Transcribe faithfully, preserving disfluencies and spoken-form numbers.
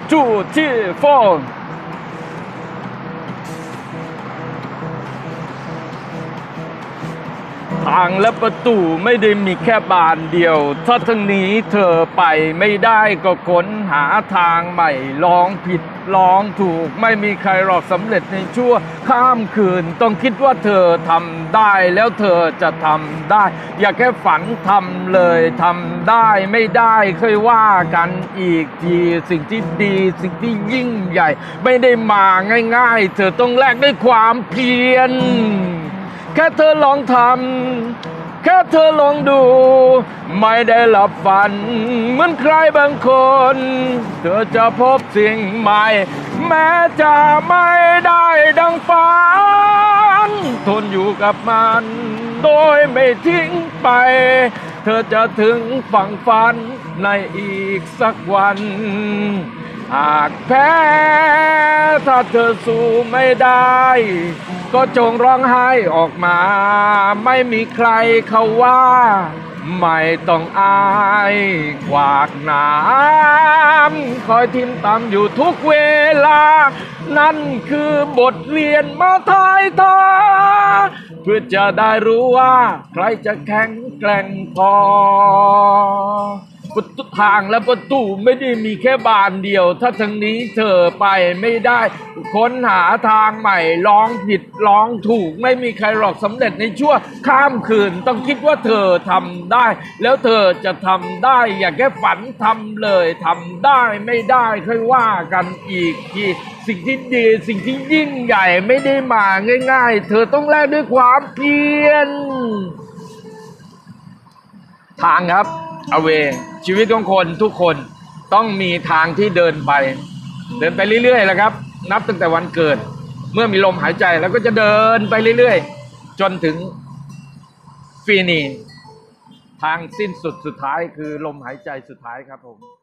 two three fourทางและประตูไม่ได้มีแค่บานเดียวถ้าทางนี้เธอไปไม่ได้ก็ค้นหาทางใหม่ลองผิดลองถูกไม่มีใครหรอกสำเร็จในชั่วข้ามคืนต้องคิดว่าเธอทำได้แล้วเธอจะทำได้อย่าแค่ฝันทำเลยทำได้ไม่ได้เคยว่ากันอีกทีสิ่งที่ดีสิ่งที่ยิ่งใหญ่ไม่ได้มาง่ายๆเธอต้องแลกด้วยความเพียรแค่เธอลองทำแค่เธอลองดูไม่ได้หลับฝันเหมือนใครบางคนเธอจะพบสิ่งใหม่แม้จะไม่ได้ดังฝันทนอยู่กับมันโดยไม่ทิ้งไปเธอจะถึงฝั่งฝันในอีกสักวันหากแพ้ถ้าเธอสู้ไม่ได้ก็จงร้องไห้ออกมาไม่มีใครเขาว่าไม่ต้องอายกวากน้ำคอยทิมตามอยู่ทุกเวลานั่นคือบทเรียนมาทายทาเพื่อจะได้รู้ว่าใครจะแข็งแกร่งพอประตูทางและประตูไม่ได้มีแค่บานเดียวถ้าทางนี้เธอไปไม่ได้ค้นหาทางใหม่ลองผิดลองถูกไม่มีใครหรอกสำเร็จในชั่วข้ามคืนต้องคิดว่าเธอทำได้แล้วเธอจะทำได้อย่าแค่ฝันทำเลยทำได้ไม่ได้ค่อยว่ากันอีกทีสิ่งที่ดีสิ่งที่ยิ่งใหญ่ไม่ได้มาง่ายๆเธอต้องแลกด้วยความเพียรทางครับเอาเวชีวิตของคนทุกคนต้องมีทางที่เดินไปเดินไปเรื่อยๆแหละครับนับตั้งแต่วันเกิดเมื่อมีลมหายใจแล้วก็จะเดินไปเรื่อยๆจนถึงฟีนีทางสิ้นสุดสุดท้ายคือลมหายใจสุดท้ายครับผม